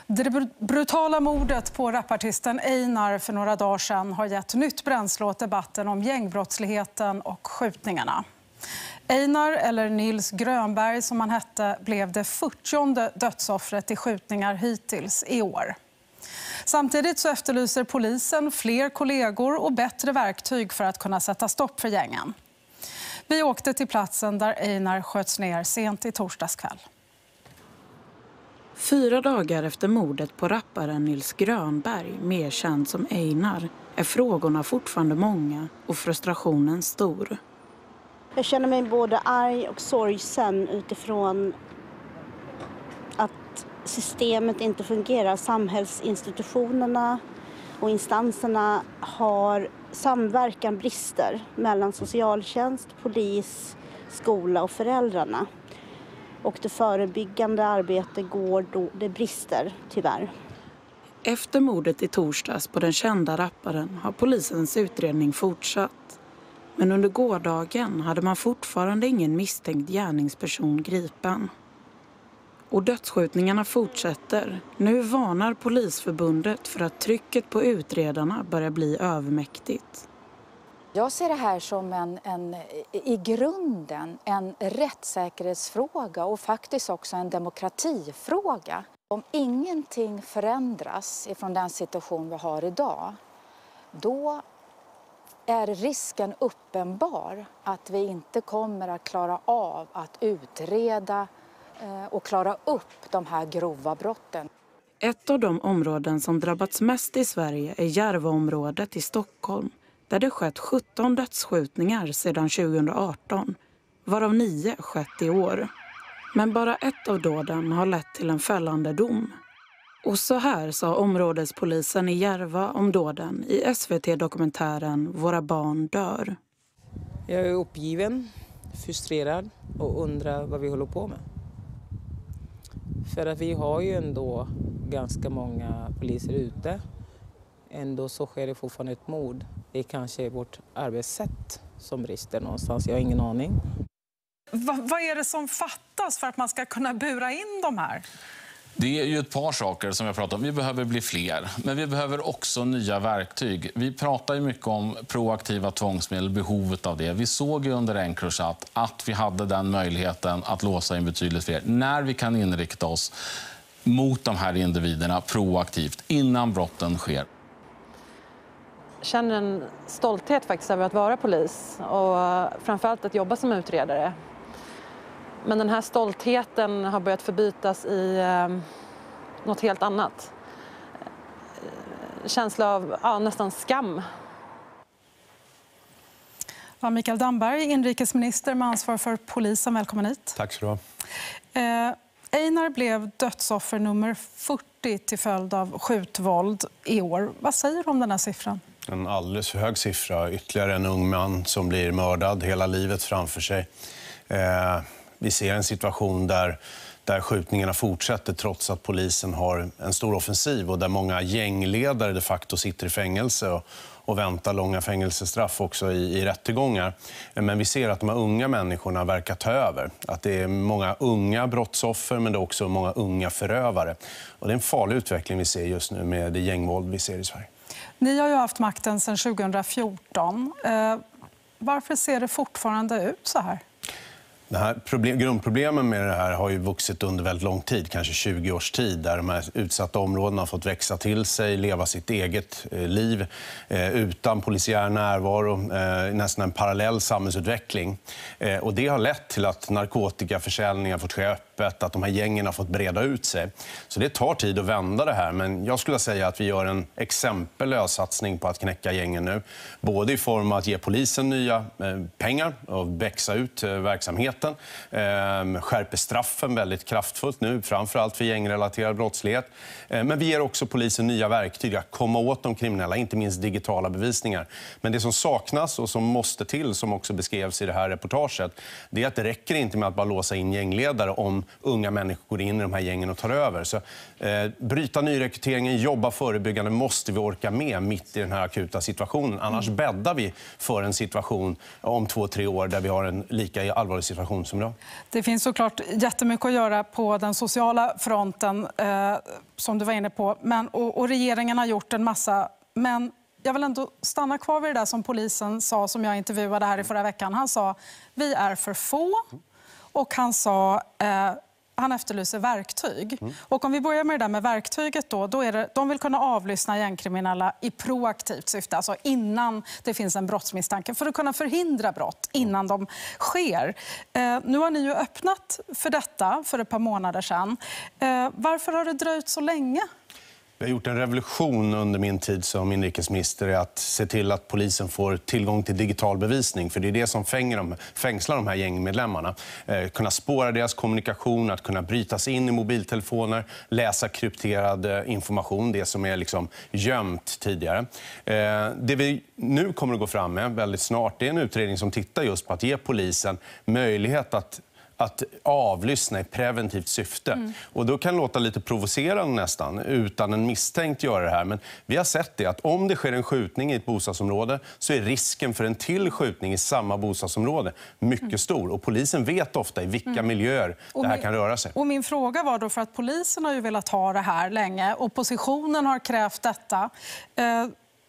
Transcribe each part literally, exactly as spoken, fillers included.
Det brutala mordet på rapartisten Einar för några dagar sedan har gett nytt bränsle åt debatten om gängbrottsligheten och skjutningarna. Einar, eller Nils Grönberg som han hette, blev det fyrtionde dödsoffret i skjutningar hittills i år. Samtidigt så efterlyser polisen fler kollegor och bättre verktyg för att kunna sätta stopp för gängen. Vi åkte till platsen där Einar sköts ner sent i torsdagskväll. Fyra dagar efter mordet på rapparen Nils Grönberg, mer känd som Einar, är frågorna fortfarande många och frustrationen stor. Jag känner mig både arg och sorgsen utifrån att systemet inte fungerar. Samhällsinstitutionerna och instanserna har samverkan brister mellan socialtjänst, polis, skola och föräldrarna. Och det förebyggande arbetet går då, det brister tyvärr. Efter mordet i torsdags på den kända rapparen har polisens utredning fortsatt. Men under gårdagen hade man fortfarande ingen misstänkt gärningsperson gripen. Och dödsskjutningarna fortsätter. Nu varnar Polisförbundet för att trycket på utredarna börjar bli övermäktigt. Jag ser det här som en, en, i grunden en rättssäkerhetsfråga och faktiskt också en demokratifråga. Om ingenting förändras ifrån den situation vi har idag, då är risken uppenbar att vi inte kommer att klara av att utreda och klara upp de här grova brotten. Ett av de områden som drabbats mest i Sverige är Järvaområdet i Stockholm, där det skett sjutton dödsskjutningar sedan tjugohundraarton, varav nio skett i år. Men bara ett av dåden har lett till en fällande dom. Och så här sa områdespolisen i Järva om dåden i S V T-dokumentären Våra barn dör. Jag är uppgiven, frustrerad och undrar vad vi håller på med. För att vi har ju ändå ganska många poliser ute. Ändå så sker det fortfarande ett mord. Det är kanske vårt arbetssätt som brister någonstans. Jag har ingen aning. Va, vad är det som fattas för att man ska kunna bura in de här? Det är ju ett par saker som jag pratar om. Vi behöver bli fler, men vi behöver också nya verktyg. Vi pratar ju mycket om proaktiva tvångsmedel, behovet av det. Vi såg ju under Encrochat att vi hade den möjligheten att låsa in betydligt fler. När vi kan inrikta oss mot de här individerna proaktivt innan brotten sker. Jag känner en stolthet faktiskt över att vara polis och framförallt att jobba som utredare. Men den här stoltheten har börjat förbytas i eh, något helt annat. Känsla av ja, nästan skam. Ja, Mikael Damberg, inrikesminister med ansvar för polisen. Välkommen hit. Tack så du ha. Eh, Einar blev dödsoffer nummer fyrtio till följd av skjutvåld i år. Vad säger du om den här siffran? En alldeles för hög siffra. Ytterligare en ung man som blir mördad hela livet framför sig. Eh, vi ser en situation där, där skjutningarna fortsätter trots att polisen har en stor offensiv och där många gängledare de facto sitter i fängelse och, och väntar långa fängelsestraff också i, i rättegångar. Men vi ser att de här unga människorna verkar ta över. Att det är många unga brottsoffer men det är också många unga förövare. Och det är en farlig utveckling vi ser just nu med det gängvåld vi ser i Sverige. Ni har ju haft makten sedan tjugohundrafjorton. Eh, varför ser det fortfarande ut så här? Det här problem, grundproblemen med det här har ju vuxit under väldigt lång tid, kanske tjugo års tid, där de här utsatta områdena har fått växa till sig, leva sitt eget eh, liv eh, utan polisiär närvaro, eh, nästan en parallell samhällsutveckling. Eh, och det har lett till att narkotikaförsäljning har fått ske öppet, att de här gängen har fått breda ut sig. Så det tar tid att vända det här, men jag skulle säga att vi gör en exempellös satsning på att knäcka gängen nu. Både i form av att ge polisen nya eh, pengar och växa ut eh, verksamhet. Eh, skärper straffen väldigt kraftfullt nu, framförallt för gängrelaterad brottslighet. Eh, men vi ger också polisen nya verktyg att komma åt de kriminella, inte minst digitala bevisningar. Men det som saknas och som måste till, som också beskrevs i det här reportaget, det är att det räcker inte med att bara låsa in gängledare om unga människor går in i de här gängen och tar över. Så, eh, bryta nyrekryteringen, jobba förebyggande måste vi orka med mitt i den här akuta situationen. Annars mm. bäddar vi för en situation om två, tre år där vi har en lika allvarlig situation som idag. Det finns såklart jättemycket att göra på den sociala fronten eh, som du var inne på. Men, och, och regeringen har gjort en massa... Men jag vill ändå stanna kvar vid det där som polisen sa, som jag intervjuade här i förra veckan. Han sa, vi är för få. Och han sa, eh, han efterlyser verktyg. Mm. Och om vi börjar med det där med verktyget då, då är det, de vill kunna avlyssna gängkriminella i proaktivt syfte. Alltså innan det finns en brottsmisstanke. För att kunna förhindra brott innan de sker. Eh, nu har ni ju öppnat för detta för ett par månader sedan. Eh, varför har det dröjt så länge? Vi har gjort en revolution under min tid som inrikesminister i att se till att polisen får tillgång till digital bevisning. För det är det som fänger dem, fängslar de här gängmedlemmarna. Eh, kunna spåra deras kommunikation, att kunna bryta sig in i mobiltelefoner, läsa krypterad information, det som är liksom gömt tidigare. Eh, det vi nu kommer att gå fram med väldigt snart, det är en utredning som tittar just på att ge polisen möjlighet att att avlyssna i preventivt syfte. Mm. Och då kan det låta lite provocerande nästan, utan en misstänkt göra det här. Men vi har sett det att om det sker en skjutning i ett bostadsområde så är risken för en till skjutning i samma bostadsområde mycket mm. stor. Och polisen vet ofta i vilka mm. miljöer det här min, kan röra sig. Och min fråga var då, för att polisen har ju velat ha det här länge. Oppositionen har krävt detta. Eh,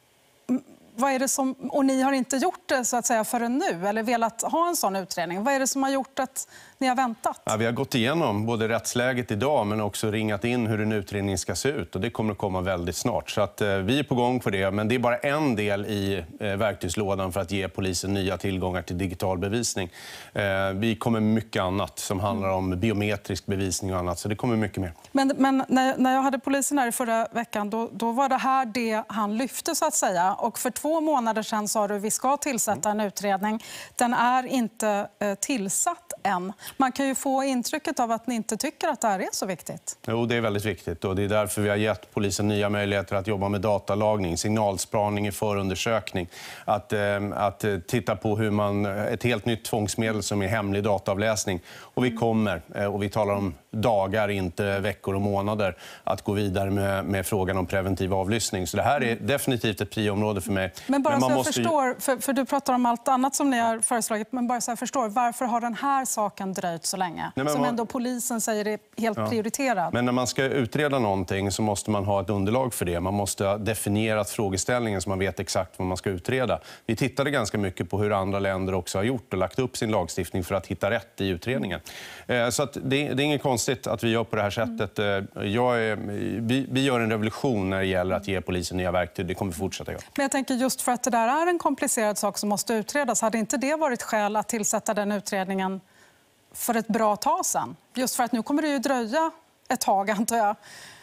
Vad är det som, och ni har inte gjort det så att säga förrän nu, eller velat ha en sån utredning. Vad är det som har gjort att ni har väntat? Ja, vi har gått igenom både rättsläget idag men också ringat in hur en utredning ska se ut. Och det kommer att komma väldigt snart. Så att, eh, vi är på gång för det. Men det är bara en del i eh, verktygslådan för att ge polisen nya tillgångar till digital bevisning. Eh, vi kommer mycket annat som handlar om biometrisk bevisning och annat. Så det kommer mycket mer. Men, men när, när jag hade polisen här i förra veckan då, då var det här det han lyfte så att säga. Och för två månader sedan sa du att vi ska tillsätta en utredning. Den är inte eh, tillsatt än. Man kan ju få intrycket av att ni inte tycker att det här är så viktigt. Jo, det är väldigt viktigt. Och det är därför vi har gett polisen nya möjligheter att jobba med datalagning, signalspaning i förundersökning. Att, eh, att titta på hur man, ett helt nytt tvångsmedel som är hemlig dataavläsning. Och vi kommer, eh, och vi talar om dagar, inte veckor och månader, att gå vidare med, med frågan om preventiv avlyssning. Så det här är definitivt ett priområde för mig. Men bara men man så jag måste förstår, ju... för, för du pratar om allt annat som ni har föreslagit, men bara så jag förstår, varför har den här saken dröjt så länge? Nej, som man... ändå polisen säger är helt ja. prioriterad. Men när man ska utreda någonting så måste man ha ett underlag för det. Man måste ha definierat frågeställningen så man vet exakt vad man ska utreda. Vi tittade ganska mycket på hur andra länder också har gjort och lagt upp sin lagstiftning för att hitta rätt i utredningen. Mm. Så att det, det är inget konstigt att vi gör på det här sättet. Mm. Jag är, vi, vi gör en revolution när det gäller att ge polisen nya verktyg. Det kommer vi fortsätta göra. Men jag tänker just för att det där är en komplicerad sak som måste utredas. Hade inte det varit skäl att tillsätta den utredningen för ett bra tag sedan? Just för att nu kommer det ju dröja ett tag, antar jag,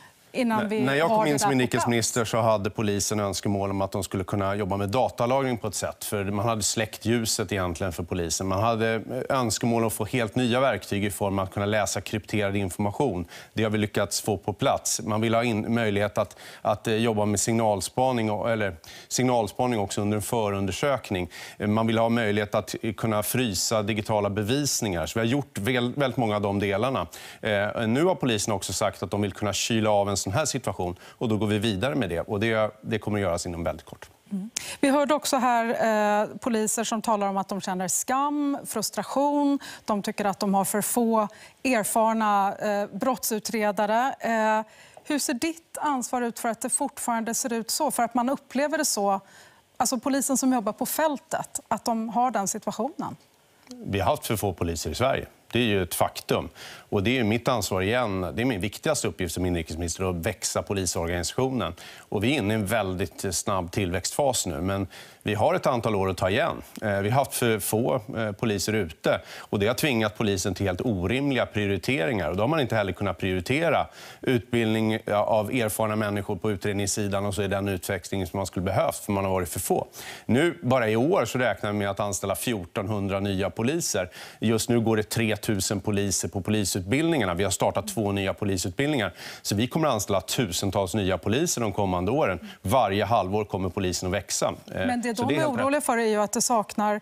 innan vi När jag kom in som inrikesminister så hade polisen önskemål om att de skulle kunna jobba med datalagring på ett sätt. För man hade släckt ljuset egentligen för polisen. Man hade önskemål om att få helt nya verktyg i form av att kunna läsa krypterad information. Det har vi lyckats få på plats. Man vill ha in möjlighet att, att jobba med signalspaning, eller signalspaning också under en förundersökning. Man vill ha möjlighet att kunna frysa digitala bevisningar. Så vi har gjort väldigt många av de delarna. Eh, nu har polisen också sagt att de vill kunna kyla av en sån här situation, och då går vi vidare med det, och det, det kommer att göras inom väldigt kort. Mm. Vi hörde också här eh, poliser som talar om att de känner skam, frustration. De tycker att de har för få erfarna eh, brottsutredare. Eh, hur ser ditt ansvar ut för att det fortfarande ser ut så? För att man upplever det så, alltså polisen som jobbar på fältet, att de har den situationen? Vi har haft för få poliser i Sverige. Det är ju ett faktum. Och det är mitt ansvar igen. Det är min viktigaste uppgift som inrikesminister att växa polisorganisationen. Och vi är inne i en väldigt snabb tillväxtfas nu. Men vi har ett antal år att ta igen. Vi har haft för få poliser ute. Och det har tvingat polisen till helt orimliga prioriteringar. Och då har man inte heller kunnat prioritera utbildning av erfarna människor på utredningssidan. Och så är den utväxling som man skulle behövt, för man har varit för få. Nu, bara i år, så räknar vi med att anställa fjortonhundra nya poliser. Just nu går det tre tusen poliser på polisutbildningarna. Vi har startat två nya polisutbildningar. Så vi kommer att anställa tusentals nya poliser de kommande åren. Varje halvår kommer polisen att växa. Men det de är oroliga för är ju att det saknar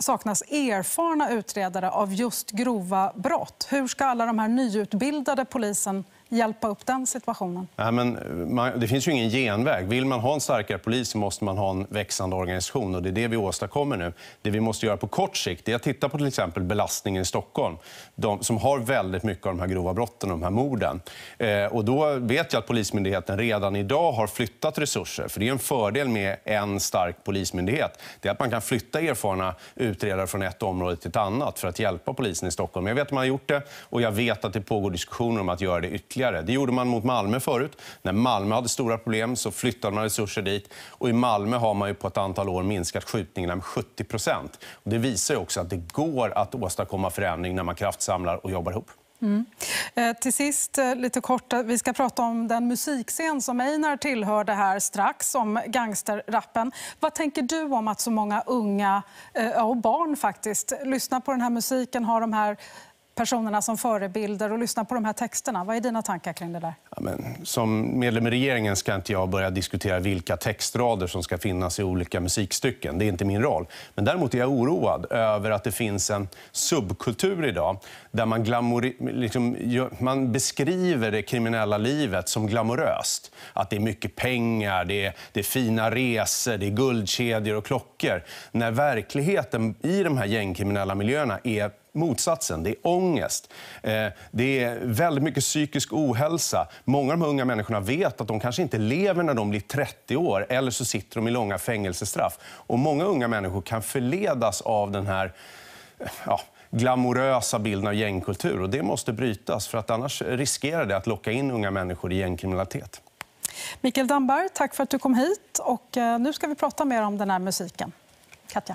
saknas erfarna utredare av just grova brott. Hur ska alla de här nyutbildade polisen hjälpa upp den situationen? Ja, men man, det finns ju ingen genväg. Vill man ha en starkare polis så måste man ha en växande organisation, och det är det vi åstadkommer nu. Det vi måste göra på kort sikt är att titta på till exempel belastningen i Stockholm, de som har väldigt mycket av de här grova brotten och de här morden. Eh, och då vet jag att Polismyndigheten redan idag har flyttat resurser, för det är en fördel med en stark polismyndighet. Det är att man kan flytta erfarna utredare från ett område till ett annat för att hjälpa polisen i Stockholm. Jag vet att man har gjort det, och jag vet att det pågår diskussioner om att göra det ytterligare. Det gjorde man mot Malmö förut. När Malmö hade stora problem så flyttade man resurser dit. Och i Malmö har man ju på ett antal år minskat skjutningarna med sjuttio procent. Och det visar ju också att det går att åstadkomma förändring när man kraftsamlar och jobbar ihop. Mm. Eh, till sist, eh, lite kort, vi ska prata om den musikscen som Einar tillhörde här strax, om gangsterrappen. Vad tänker du om att så många unga eh, och barn faktiskt lyssnar på den här musiken, har de här personerna som förebilder och lyssna på de här texterna? Vad är dina tankar kring det där? Ja, men, som medlem i regeringen ska inte jag börja diskutera vilka textrader som ska finnas i olika musikstycken. Det är inte min roll. Men däremot är jag oroad över att det finns en subkultur idag där man, glamour, liksom, man beskriver det kriminella livet som glamoröst. Att det är mycket pengar, det är, det är fina resor, det är guldkedjor och klockor. När verkligheten i de här gängkriminella miljöerna är motsatsen. Det är ångest. Det är väldigt mycket psykisk ohälsa. Många av de unga människorna vet att de kanske inte lever när de blir trettio år, eller så sitter de i långa fängelsestraff. Och många unga människor kan förledas av den här ja, glamorösa bilden av gängkultur. Och det måste brytas, för att annars riskerar det att locka in unga människor i gängkriminalitet. Mikael Damberg, tack för att du kom hit. Och nu ska vi prata mer om den här musiken. Katja.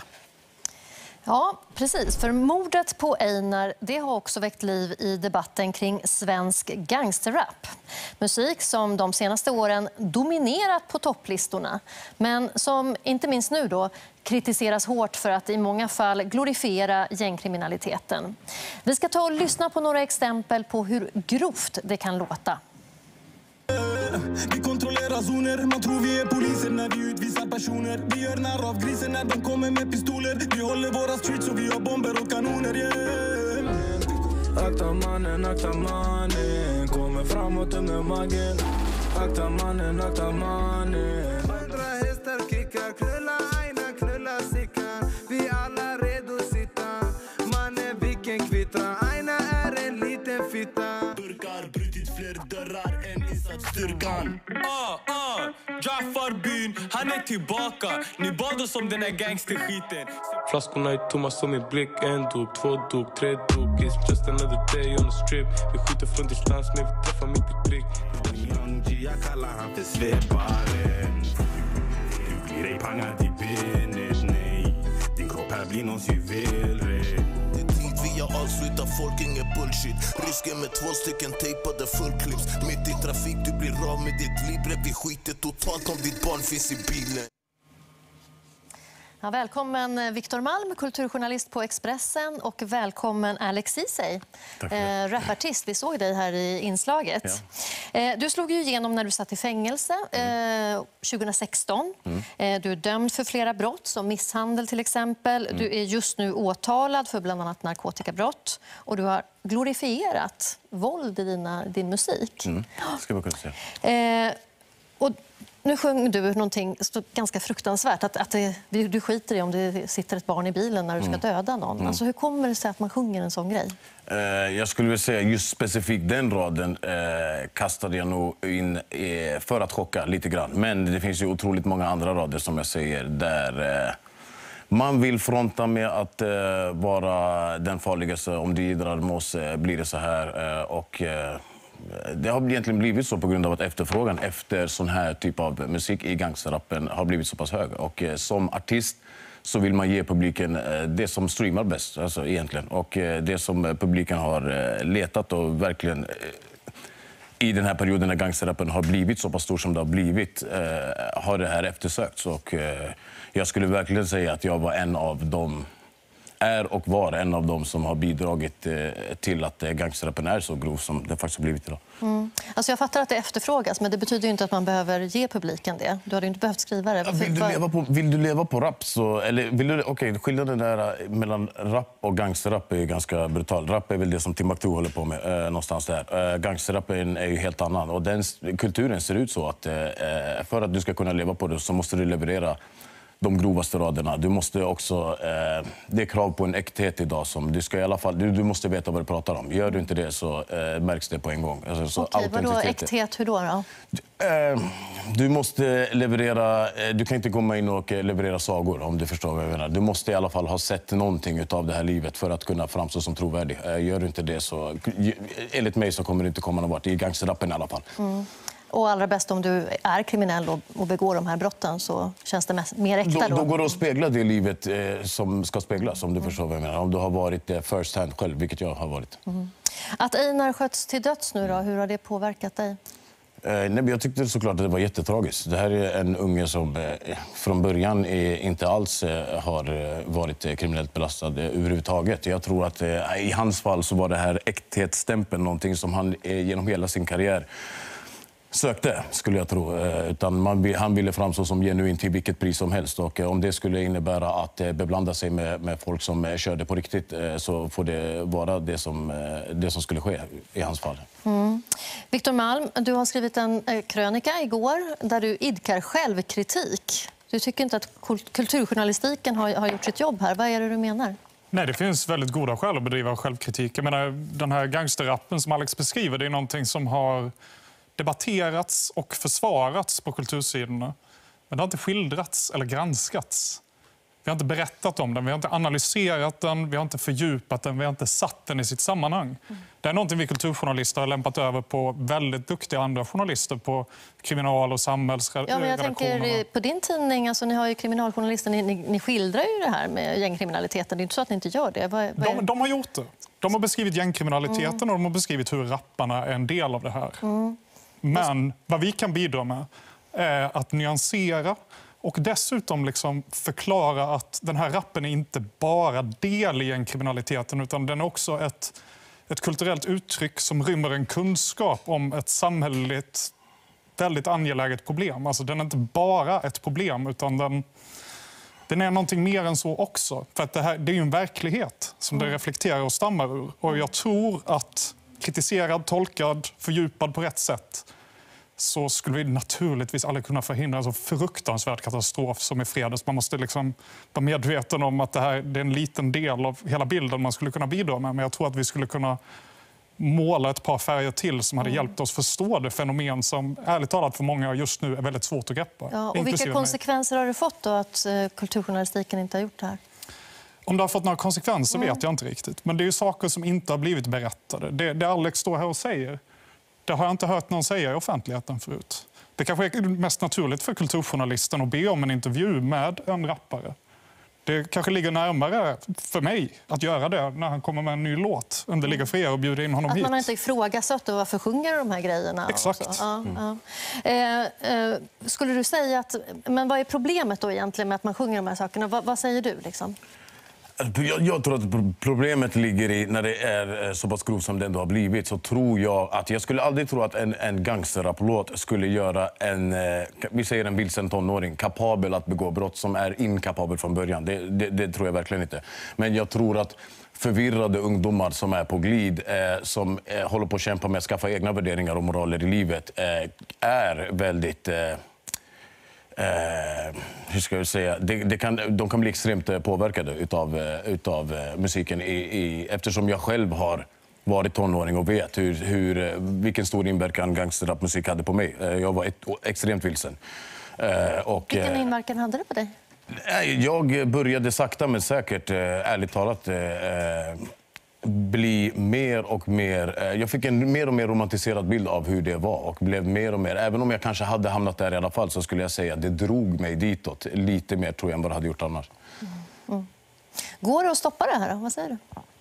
Ja, precis. För mordet på Einar, det har också väckt liv i debatten kring svensk gangsterrap. Musik som de senaste åren dominerat på topplistorna, men som inte minst nu då kritiseras hårt för att i många fall glorifiera gängkriminaliteten. Vi ska ta och lyssna på några exempel på hur grovt det kan låta. Vi kontrollerar zoner, man tror vi är poliser när vi utvisar personer. Vi gör narr av grisen när de kommer med pistoler. Vi håller våra streets och vi har bomber och kanoner, yeah. Akta mannen, akta mannen, kommer framåt med magen. Akta mannen, akta mannen. Andra hästar kickar, knulla aina, knulla sickan. Vi alla redo sitta, mannen vilken kvittra. Aina är en liten fitta. Burkar, brutit fler dörrar än styrkan. Ah, ah, Jafar byn, han är tillbaka. Ni bad oss om den här gangsterskiten. Flaskorna är tomma som i blick. En dog, två dog, tre dog. It's just another day on the strip. Vi skjuter från distans men vi träffar mitt i prick. Young G, jag kallar han för sveparen. Du blir ej pangad i benet, nej. Din kropp här blir någons juvelred. Jag avslutar folk, ingen bullshit. Risken med två stycken tejpade fullclips. Mitt i trafik, du blir av med ditt liv. Vi skiter totalt om ditt barn finns i bilen. Ja, välkommen Viktor Malm, kulturjournalist på Expressen, och välkommen Alex Ceesay, eh, rapartist. Vi såg dig här i inslaget. Ja. Eh, du slog ju igenom när du satt i fängelse eh, tjugohundrasexton. Mm. Eh, du är dömd för flera brott, som misshandel till exempel. Mm. Du är just nu åtalad för bland annat narkotikabrott. Och du har glorifierat våld i dina, din musik. Mm. Ska man kunna säga. Eh, och nu sjöng du någonting ganska fruktansvärt, att, att det, du skiter i om det sitter ett barn i bilen när du ska mm. döda någon. Mm. Alltså, hur kommer det sig att man sjunger en sån grej? Uh, jag skulle vilja säga just specifikt den raden uh, kastade jag nog in uh, för att chocka lite grann. Men det finns ju otroligt många andra rader som jag säger där uh, man vill fronta med att uh, vara den farligaste. Om du gidrar med oss uh, blir det så här. Uh, och... Uh, Det har egentligen blivit så på grund av att efterfrågan efter sån här typ av musik i gangsterrappen har blivit så pass hög. Och eh, som artist så vill man ge publiken eh, det som streamar bäst, alltså egentligen. Och eh, det som publiken har eh, letat och verkligen eh, i den här perioden när gangsterrappen har blivit så pass stor som det har blivit eh, har det här eftersökts. Och eh, jag skulle verkligen säga att jag var en av de är och var en av dem som har bidragit eh, till att eh, gangsterrappen är så grov som det faktiskt har blivit idag. Mm. Alltså jag fattar att det efterfrågas, men det betyder ju inte att man behöver ge publiken det. Du hade ju inte behövt skriva det. Vill du leva på, vill du leva på rap så... Eller vill du, okay, skillnaden där mellan rap och gangsterrap är ju ganska brutal. Rap är väl det som Timbuktu håller på med, eh, någonstans där. Eh, gangsterrappen är ju helt annan. Och den kulturen ser ut så att eh, för att du ska kunna leva på det så måste du leverera de grovaste raderna. Du måste också, eh, det är krav på en äkthet idag som du ska i alla fall, du, du måste veta vad du pratar om. Gör du inte det så eh, märks det på en gång. Alltså, så Okej, vadå äkthet? Hur då? då? Du, eh, du måste leverera, eh, du kan inte komma in och leverera sagor om du förstår vad jag menar. Du måste i alla fall ha sett någonting av det här livet för att kunna framstå som trovärdig. Eh, gör du inte det så, enligt mig så kommer det inte komma någon vart. I gangsterrappen i alla fall. Mm. Och allra bäst om du är kriminell och begår de här brotten så känns det mest, mer äkta då. Då går det att spegla det livet eh, som ska speglas, om du mm. förstår vad jag menar. Om du har varit eh, first hand själv, vilket jag har varit. Mm. Att Einar sköts till döds nu då, hur har det påverkat dig? Eh, nej, jag tyckte såklart att det var jättetragiskt. Det här är en unge som eh, från början är, inte alls eh, har eh, varit eh, kriminellt belastad eh, överhuvudtaget. Jag tror att eh, i hans fall så var det här äkthetsstämpeln någonting som han eh, genom hela sin karriär sökte, skulle jag tro. Utan man, han ville framstå som genuin till vilket pris som helst. Och om det skulle innebära att beblanda sig med, med folk som körde på riktigt så får det vara det som, det som skulle ske i hans fall. Mm. Viktor Malm, du har skrivit en krönika igår där du idkar självkritik. Du tycker inte att kulturjournalistiken har, har gjort sitt jobb här. Vad är det du menar? Nej, det finns väldigt goda skäl att bedriva självkritik. Jag menar, den här gangsterrappen som Alex beskriver, det är någonting som har debatterats och försvarats på kultursidorna. Men det har inte skildrats eller granskats. Vi har inte berättat om den, vi har inte analyserat den, vi har inte fördjupat den, vi har inte satt den i sitt sammanhang. Mm. Det är någonting vi kulturjournalister har lämpat över på väldigt duktiga andra journalister på kriminal- och samhällsredaktionerna. Ja, men jag tänker på din tidning, alltså, ni har ju kriminaljournalister, ni, ni, ni skildrar ju det här med gängkriminaliteten. Det är inte så att ni inte gör det. Vad, vad är... de, de har gjort det. De har beskrivit gängkriminaliteten mm. och de har beskrivit hur rapparna är en del av det här. Mm. Men vad vi kan bidra med är att nyansera och dessutom liksom förklara att den här rappen är inte bara del i gängkriminaliteten utan den är också ett, ett kulturellt uttryck som rymmer en kunskap om ett samhälleligt väldigt angeläget problem. Alltså den är inte bara ett problem utan den, den är någonting mer än så också. För att det, här, det är ju en verklighet som det reflekterar och stammar ur. Och jag tror att kritiserad, tolkad, fördjupad på rätt sätt så skulle vi naturligtvis aldrig kunna förhindra en så fruktansvärd katastrof som i fredags. Man måste liksom vara medveten om att det här det är en liten del av hela bilden man skulle kunna bidra med. Men jag tror att vi skulle kunna måla ett par färger till som hade hjälpt oss förstå det fenomen som ärligt talat för många just nu är väldigt svårt att greppa. Ja, och vilka konsekvenser har det fått då att uh, kulturjournalistiken inte har gjort det här? Om det har fått några konsekvenser vet jag inte riktigt. Men det är ju saker som inte har blivit berättade. Det, det Alex står här och säger, det har jag inte hört någon säga i offentligheten förut. Det kanske är mest naturligt för kulturjournalisten att be om en intervju med en rappare. Det kanske ligger närmare för mig att göra det när han kommer med en ny låt än det ligger för er att bjuda in honom att hit. Att man inte ifrågasatt varför sjunger de här grejerna. Exakt. Ja, mm. ja. Eh, eh, skulle du säga att, men vad är problemet då egentligen med att man sjunger de här sakerna? Va, vad säger du liksom? Jag, jag tror att problemet ligger i, när det är så pass grovt som det ändå har blivit, så tror jag att jag skulle aldrig tro att en, en gangsterraplåt skulle göra en, vi säger en vilsen tonåring, kapabel att begå brott som är inkapabel från början. Det, det, det tror jag verkligen inte. Men jag tror att förvirrade ungdomar som är på glid, eh, som eh, håller på att kämpa med att skaffa egna värderingar och moraler i livet, eh, är väldigt... Eh, Eh, hur ska jag säga? Det, det kan, de kan bli extremt påverkade utav, utav musiken i, i, eftersom jag själv har varit tonåring och vet hur, hur, vilken stor inverkan gangsterrapmusik hade på mig. Eh, jag var ett, extremt vilsen. Eh, och, vilken inverkan hade det på dig? Eh, jag började sakta men säkert, eh, ärligt talat, eh, bli mer och mer... Jag fick en mer och mer romantiserad bild av hur det var och blev mer och mer... Även om jag kanske hade hamnat där i alla fall så skulle jag säga att det drog mig ditåt lite mer tror jag än vad det hade gjort annars. Mm. Mm. Går det att stoppa det här? Vad säger du?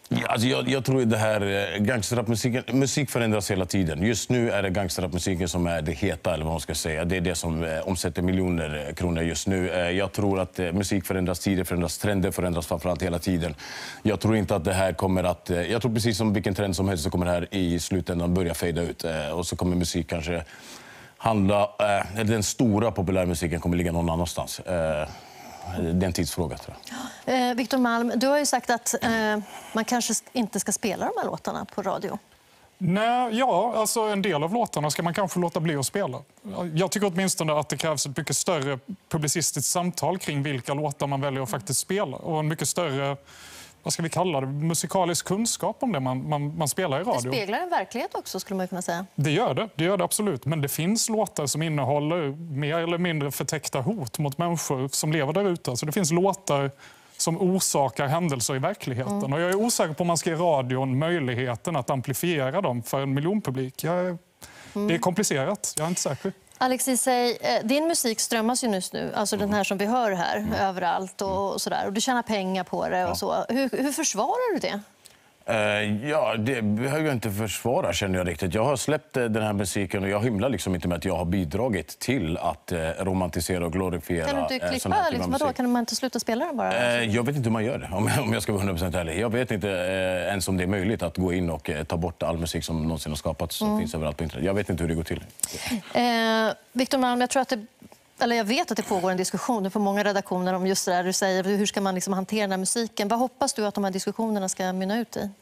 Ja, alltså jag, jag tror att det här gangsterrapmusiken, musik förändras hela tiden. Just nu är det gangsterrapmusiken som är det heta, eller vad man ska säga. Det är det som eh, omsätter miljoner kronor just nu. Eh, jag tror att eh, musik förändras, tider förändras, trender förändras framförallt hela tiden. Jag tror inte att det här kommer att... Eh, jag tror precis som vilken trend som helst så kommer det här i slutändan börja fejda ut. Eh, och så kommer musik kanske handla... Eh, den stora populärmusiken kommer ligga någon annanstans. Eh, Det är en tidsfråga, tror jag. Eh, Victor Malm, du har ju sagt att eh, man kanske inte ska spela de här låtarna på radio. Nej, ja, alltså en del av låtarna ska man kanske låta bli att spela. Jag tycker åtminstone att det krävs ett mycket större publicistiskt samtal kring vilka låtar man väljer att faktiskt spela. Och en mycket större, vad ska vi kalla det, musikalisk kunskap om det man, man, man spelar i radio. Det speglar en verklighet också, skulle man kunna säga. Det gör det, det gör det absolut. Men det finns låtar som innehåller mer eller mindre förtäckta hot mot människor som lever där ute. Så det finns låtar som orsakar händelser i verkligheten. Mm. Och jag är osäker på om man ska ge radion möjligheten att amplifiera dem för en miljonpublik. Jag är, mm. Det är komplicerat, jag är inte säker. Alexis, säg, din musik strömmas ju just nu, alltså mm. den här som vi hör här, mm. överallt och, och sådär. Och du tjänar pengar på det och ja. så. Hur, hur försvarar du det? Uh, ja, det behöver jag inte försvara, känner jag riktigt. Jag har släppt uh, den här musiken och jag hymlar liksom inte med att jag har bidragit till att uh, romantisera och glorifiera. Kan du inte klippa? Uh, liksom, vadå? Kan man inte sluta spela den bara? Uh, jag vet inte hur man gör det, om, om jag ska vara hundra procent ärlig. Jag vet inte uh, ens om det är möjligt att gå in och uh, ta bort all musik som någonsin har skapats som mm. finns överallt på internet. Jag vet inte hur det går till. Uh, Victor Malm, jag tror att det... Eller jag vet att det pågår en diskussion på många redaktioner om just det där du säger. Hur ska man liksom hantera den här musiken? Vad hoppas du att de här diskussionerna ska mynna ut i?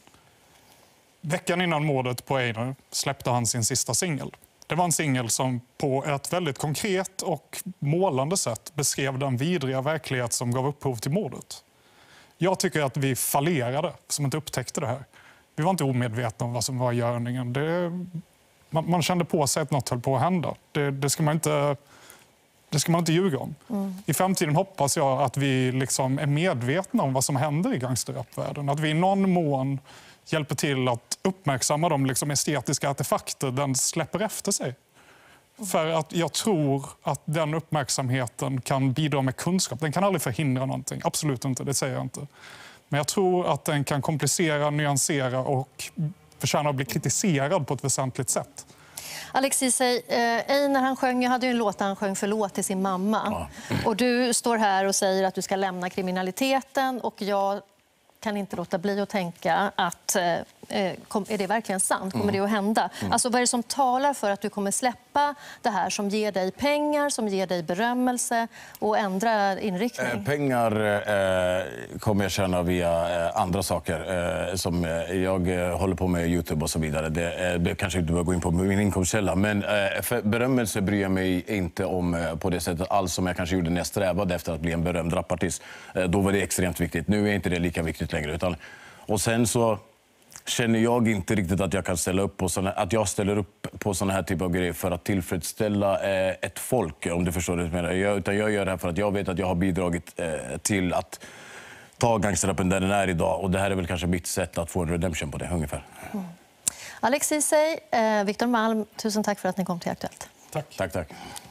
Veckan innan mordet på Einar släppte han sin sista singel. Det var en singel som på ett väldigt konkret och målande sätt beskrev den vidriga verklighet som gav upphov till mordet. Jag tycker att vi fallerade som inte upptäckte det här. Vi var inte omedvetna om vad som var i görningen. Det, man, man kände på sig att något höll på att hända. Det, det ska man inte... Det ska man inte ljuga om. Mm. I framtiden hoppas jag att vi liksom är medvetna om vad som händer i gangsterrapvärlden. Att vi i någon mån hjälper till att uppmärksamma de liksom estetiska artefakter den släpper efter sig. Mm. För att jag tror att den uppmärksamheten kan bidra med kunskap. Den kan aldrig förhindra någonting. Absolut inte, det säger jag inte. Men jag tror att den kan komplicera, nyansera och förtjäna att bli kritiserad på ett väsentligt sätt. Alexis, säg, eh, Einar han sjöng, jag hade ju en låt han sjöng förlåt till sin mamma. Ja. Och du står här och säger att du ska lämna kriminaliteten och jag kan inte låta bli att tänka att eh, kom, är det verkligen sant? Kommer mm. det att hända? Mm. Alltså vad är det som talar för att du kommer släppa det här som ger dig pengar, som ger dig berömmelse och ändra inriktning? Eh, pengar eh, kommer jag tjäna via eh, andra saker eh, som eh, jag eh, håller på med YouTube och så vidare. Det, eh, det kanske inte behöver gå in på min inkomstkälla, men eh, för berömmelse bryr jag mig inte om eh, på det sättet alls som jag kanske gjorde när jag strävade efter att bli en berömd rapartist. Eh, då var det extremt viktigt. Nu är inte det lika viktigt längre. Utan, och sen så känner jag inte riktigt att jag kan ställa upp på såna, att jag ställer upp på såna här typer av grejer för att tillfredsställa eh, ett folk, om du förstår det jag menar. Jag, utan jag gör det här för att jag vet att jag har bidragit eh, till att ta gangsterrappen där den är idag. Och det här är väl kanske mitt sätt att få en redemption på det, ungefär. Mm. Alexis, säg, eh, Victor Malm, tusen tack för att ni kom till Aktuellt. Tack. Tack, tack.